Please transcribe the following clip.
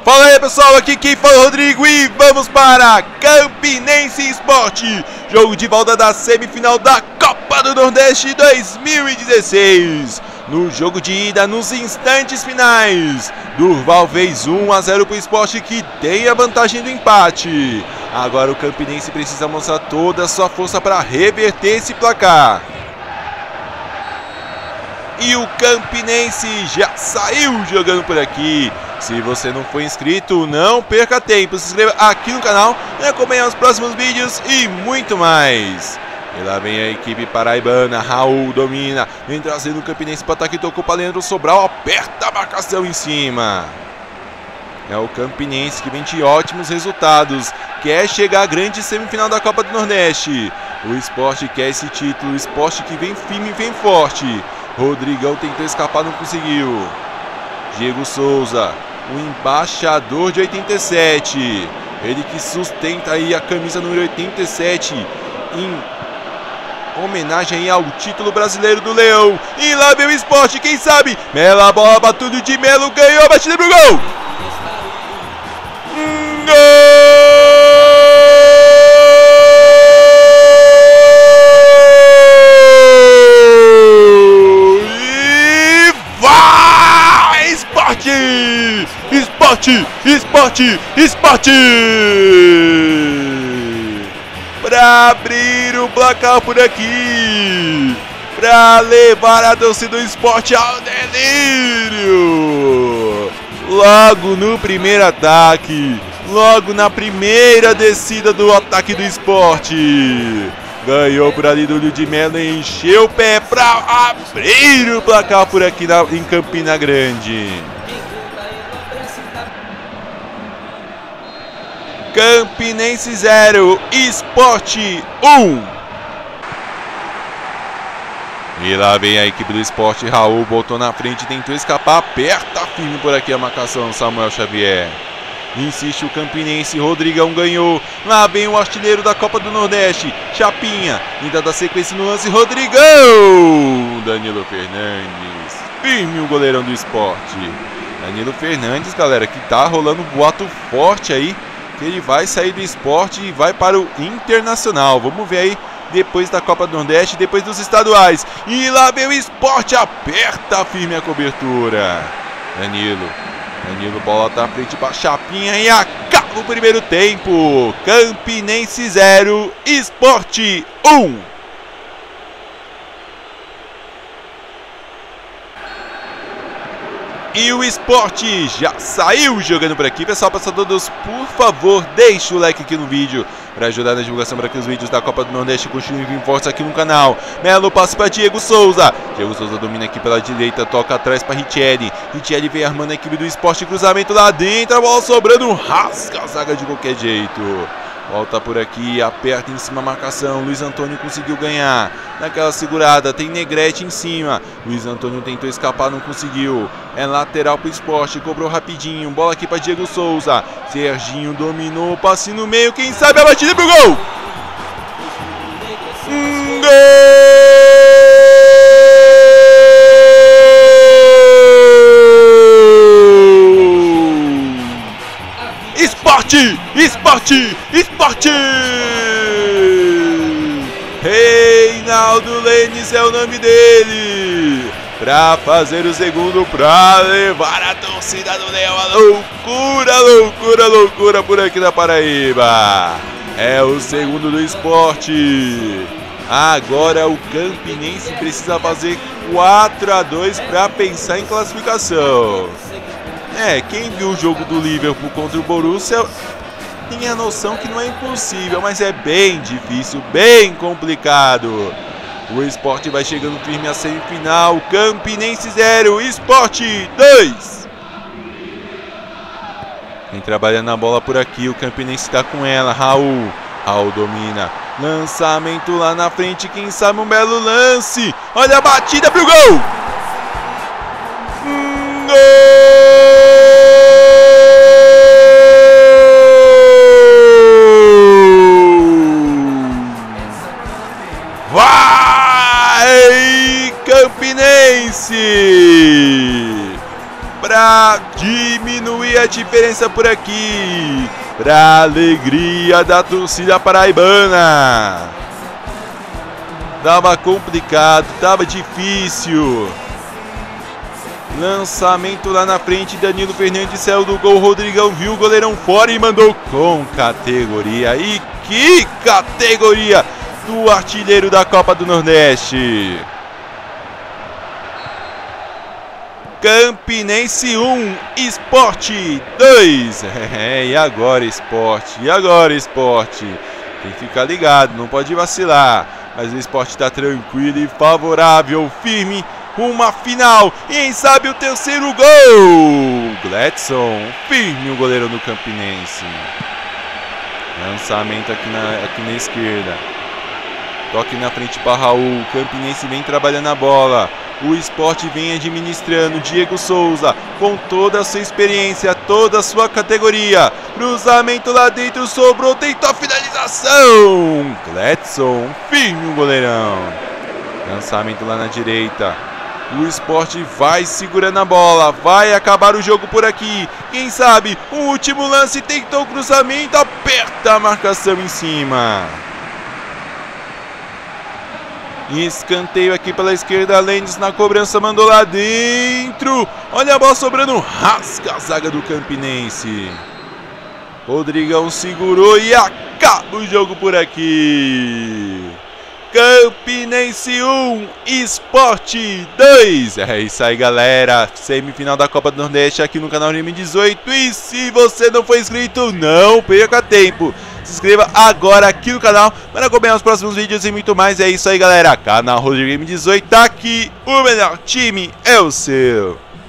Fala aí pessoal, aqui quem fala é o Rodrigo e vamos para Campinense Esporte, jogo de volta da semifinal da Copa do Nordeste 2016. No jogo de ida, nos instantes finais, Durval fez 1-0 para o Sport, que tem a vantagem do empate. Agora o Campinense precisa mostrar toda a sua força para reverter esse placar. E o Campinense já saiu jogando por aqui. Se você não for inscrito, não perca tempo. Se inscreva aqui no canal e acompanhe os próximos vídeos e muito mais. E lá vem a equipe paraibana. Raul domina, vem trazendo o Campinense para ataque. Tocou para Leandro Sobral, aperta a marcação em cima. É o Campinense que vem de ótimos resultados, quer chegar à grande semifinal da Copa do Nordeste. O Sport quer esse título, o Sport que vem firme e vem forte. Rodrigão tentou escapar, não conseguiu. Diego Souza, o embaixador de 87. Ele que sustenta aí a camisa número 87 em homenagem aí ao título brasileiro do Leão. E lá vem o Sport, quem sabe? Bela bola, batudo de Melo, ganhou a batida pro gol. Esporte! Pra abrir o placar por aqui, pra levar a torcida do Sport ao delírio. Logo no primeiro ataque, logo na primeira descida do ataque do Sport, ganhou por ali do Ludmelo e encheu o pé pra abrir o placar por aqui em Campina Grande. Campinense 0, Sport 1. E lá vem a equipe do Sport. Raul botou na frente, tentou escapar, aperta firme por aqui a marcação. Samuel Xavier insiste o Campinense, Rodrigão ganhou. Lá vem o artilheiro da Copa do Nordeste, Chapinha, ainda dá sequência no lance, Rodrigão. Danilo Fernandes, firme o goleirão do Sport. Danilo Fernandes, galera, que tá rolando um boato forte aí, que ele vai sair do Sport e vai para o Internacional. Vamos ver aí depois da Copa do Nordeste, depois dos estaduais. E lá vem o Sport, aperta firme a cobertura. Danilo, bola tá à frente para Chapinha e acaba o primeiro tempo. Campinense 0, Sport 1. E o Sport já saiu jogando por aqui. Pessoal, para todos, por favor, deixe o like aqui no vídeo para ajudar na divulgação para que os vídeos da Copa do Nordeste continuem vindo fortes aqui no canal. Melo passa para Diego Souza. Diego Souza domina aqui pela direita, toca atrás para Richelli. Richelli vem armando a equipe do Sport, cruzamento lá dentro, a bola sobrando, rasga a zaga de qualquer jeito. Volta por aqui, aperta em cima a marcação. Luiz Antônio conseguiu ganhar. Naquela segurada, tem Negrete em cima. Luiz Antônio tentou escapar, não conseguiu. É lateral pro Sport, cobrou rapidinho. Bola aqui para Diego Souza. Serginho dominou, passe no meio. Quem sabe a batida pro gol! Gol! Esporte! Reinaldo Lenis é o nome dele, pra fazer o segundo, pra levar a torcida do Leão a loucura por aqui na Paraíba. É o segundo do Sport. Agora o Campinense precisa fazer 4-2 para pensar em classificação. Quem viu o jogo do Liverpool contra o Borussia tem a noção que não é impossível, mas é bem difícil, bem complicado. O Sport vai chegando firme à semifinal. Campinense 0, Sport 2. Quem trabalha na bola por aqui, o Campinense está com ela. Raul domina. Lançamento lá na frente, quem sabe um belo lance. Olha a batida pro gol. Gol! Vai, Campinense! para diminuir a diferença por aqui, para alegria da torcida paraibana. Tava complicado, tava difícil. Lançamento lá na frente, Danilo Fernandes saiu do gol, Rodrigão viu o goleirão fora e mandou com categoria. E que categoria do artilheiro da Copa do Nordeste. Campinense 1, Sport 2. E agora Sport? E agora Sport? Tem que ficar ligado, não pode vacilar. Mas o Sport está tranquilo e favorável, firme, rumo à final. E quem sabe o terceiro gol? Gladson, firme o goleiro do Campinense. Lançamento aqui na esquerda. Toque na frente para Raul. Campinense vem trabalhando a bola. O Sport vem administrando. Diego Souza, com toda a sua experiência, toda a sua categoria. Cruzamento lá dentro, sobrou, tentou a finalização. Gladson, firme o goleirão. Lançamento lá na direita. O Sport vai segurando a bola. Vai acabar o jogo por aqui. Quem sabe, o último lance, tentou o cruzamento, aperta a marcação em cima. Escanteio aqui pela esquerda, Lendes na cobrança, mandou lá dentro. Olha a bola sobrando, rasga a zaga do Campinense. Rodrigão segurou e acaba o jogo por aqui. Campinense 1, Sport 2. É isso aí, galera. Semifinal da Copa do Nordeste aqui no canal M18. E se você não for inscrito, não perca tempo. Se inscreva agora aqui no canal para acompanhar os próximos vídeos e muito mais. É isso aí, galera. Canal Rodrigo M18 tá aqui. O melhor time é o seu.